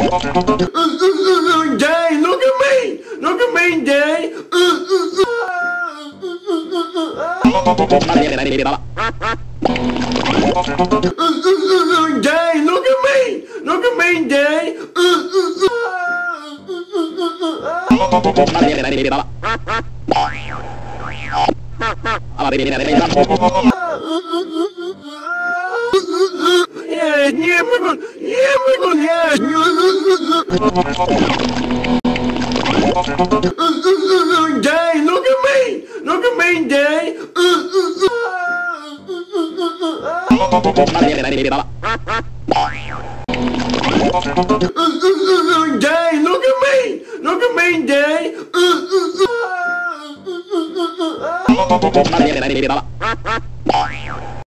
Jay, look at me! Look at me, Jay! Jay, look at me! Look at me, Jay! Yeah, Jay, look at me! Look at me, Jay! Jay, look at me! Look at me, Jay! Jay, look at me!